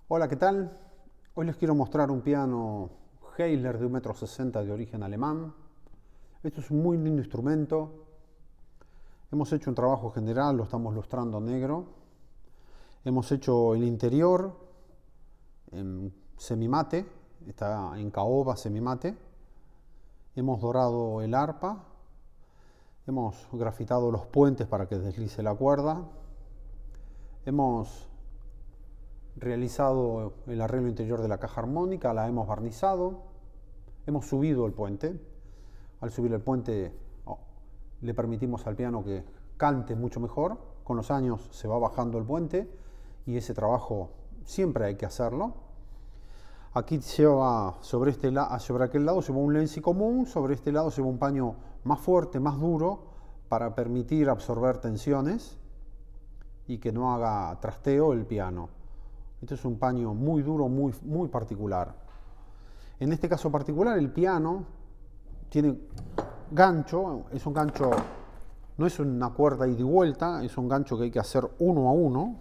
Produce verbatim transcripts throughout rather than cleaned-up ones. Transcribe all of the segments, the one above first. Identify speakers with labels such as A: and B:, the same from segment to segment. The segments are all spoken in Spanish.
A: Hola, ¿qué tal? Hoy les quiero mostrar un piano Heiler de un metro sesenta de origen alemán. Esto es un muy lindo instrumento. Hemos hecho un trabajo general, lo estamos lustrando negro. Hemos hecho el interior en semimate, está en caoba semimate. Hemos dorado el arpa. Hemos grafitado los puentes para que deslice la cuerda. Hemos realizado el arreglo interior de la caja armónica, la hemos barnizado, hemos subido el puente. Al subir el puente oh, le permitimos al piano que cante mucho mejor. Con los años se va bajando el puente y ese trabajo siempre hay que hacerlo. Aquí lleva sobre, este sobre aquel lado lleva un lenzi común, sobre este lado lleva un paño más fuerte, más duro, para permitir absorber tensiones y que no haga trasteo el piano. Este es un paño muy duro, muy, muy particular. En este caso particular, el piano tiene gancho, es un gancho, no es una cuerda ida y vuelta, es un gancho que hay que hacer uno a uno.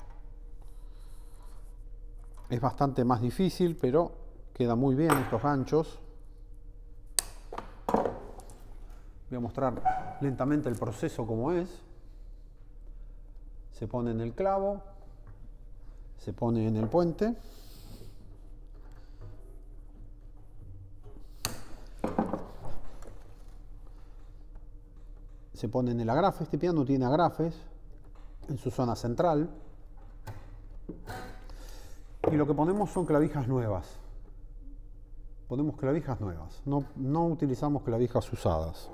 A: Es bastante más difícil, pero queda muy bien estos ganchos. Voy a mostrar lentamente el proceso como es. Se pone en el clavo. Se pone en el puente. Se pone en el agrafe. Este piano tiene agrafes en su zona central. Y lo que ponemos son clavijas nuevas. Ponemos clavijas nuevas. No, no utilizamos clavijas usadas.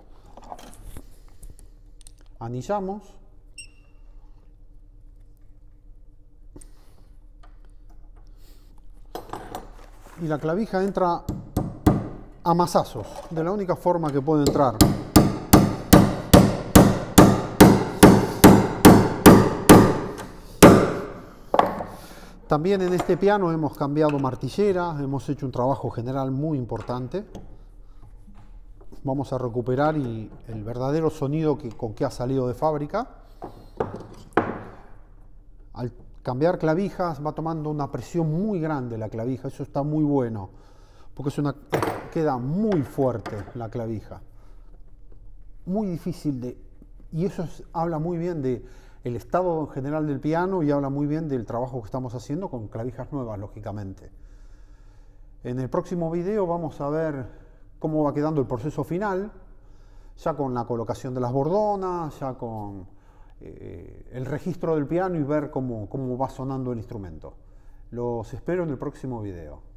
A: Anillamos. Y la clavija entra a mazazos, de la única forma que puede entrar. También en este piano hemos cambiado martillera, hemos hecho un trabajo general muy importante. Vamos a recuperar y el verdadero sonido que, con que ha salido de fábrica. Al cambiar clavijas va tomando una presión muy grande la clavija, eso está muy bueno, porque es una, queda muy fuerte la clavija, muy difícil de, y eso es, habla muy bien de el estado general del piano y habla muy bien del trabajo que estamos haciendo con clavijas nuevas, lógicamente. En el próximo video vamos a ver cómo va quedando el proceso final, ya con la colocación de las bordonas, ya con Eh, el registro del piano y ver cómo, cómo va sonando el instrumento. Los espero en el próximo video.